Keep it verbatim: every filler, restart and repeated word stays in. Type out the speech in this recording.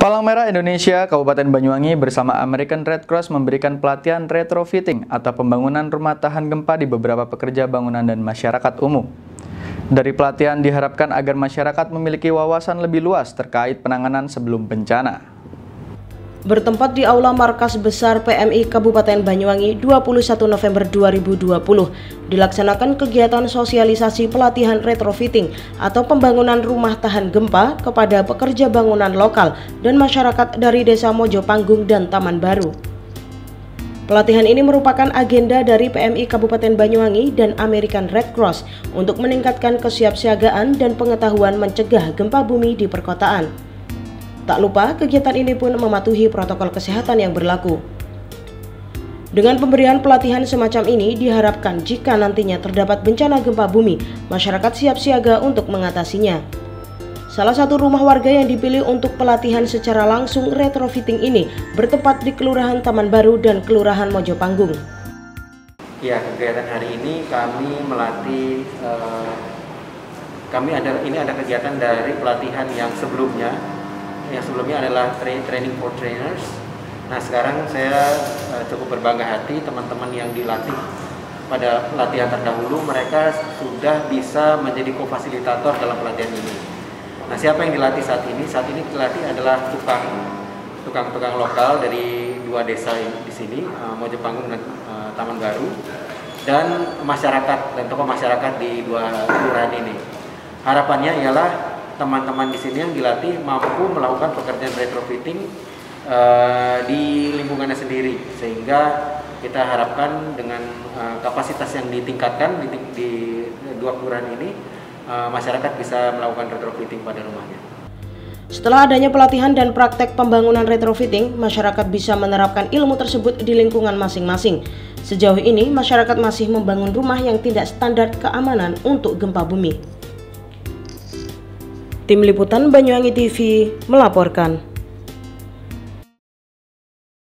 Palang Merah Indonesia Kabupaten Banyuwangi bersama American Red Cross memberikan pelatihan retrofitting atau pembangunan rumah tahan gempa di beberapa pekerja bangunan dan masyarakat umum. Dari pelatihan diharapkan agar masyarakat memiliki wawasan lebih luas terkait penanganan sebelum bencana. Bertempat di Aula Markas Besar P M I Kabupaten Banyuwangi dua puluh satu November dua ribu dua puluh, dilaksanakan kegiatan sosialisasi pelatihan retrofitting atau pembangunan rumah tahan gempa kepada pekerja bangunan lokal dan masyarakat dari Desa Mojopanggung dan Taman Baru. Pelatihan ini merupakan agenda dari P M I Kabupaten Banyuwangi dan American Red Cross untuk meningkatkan kesiapsiagaan dan pengetahuan mencegah gempa bumi di perkotaan. Tak lupa, kegiatan ini pun mematuhi protokol kesehatan yang berlaku. Dengan pemberian pelatihan semacam ini, diharapkan jika nantinya terdapat bencana gempa bumi, masyarakat siap siaga untuk mengatasinya. Salah satu rumah warga yang dipilih untuk pelatihan secara langsung retrofitting ini bertempat di Kelurahan Taman Baru dan Kelurahan Mojopanggung. Ya, kegiatan hari ini kami melatih, eh, kami ada ini ada kegiatan dari pelatihan yang sebelumnya. Yang sebelumnya adalah training for trainers. Nah, sekarang saya uh, cukup berbangga hati teman-teman yang dilatih pada pelatihan terdahulu, mereka sudah bisa menjadi co-fasilitator dalam pelatihan ini. Nah, siapa yang dilatih saat ini? Saat ini dilatih adalah tukang tukang-tukang lokal dari dua desa di sini, uh, Mojopanggung dan uh, Taman Baru, dan masyarakat dan tokoh masyarakat di dua kelurahan ini. Harapannya ialah teman-teman di sini yang dilatih mampu melakukan pekerjaan retrofitting uh, di lingkungannya sendiri, sehingga kita harapkan dengan uh, kapasitas yang ditingkatkan di, di dua kelurahan ini, uh, masyarakat bisa melakukan retrofitting pada rumahnya. Setelah adanya pelatihan dan praktek pembangunan retrofitting, masyarakat bisa menerapkan ilmu tersebut di lingkungan masing-masing. Sejauh ini, masyarakat masih membangun rumah yang tidak standar keamanan untuk gempa bumi. Tim Liputan Banyuwangi T V melaporkan.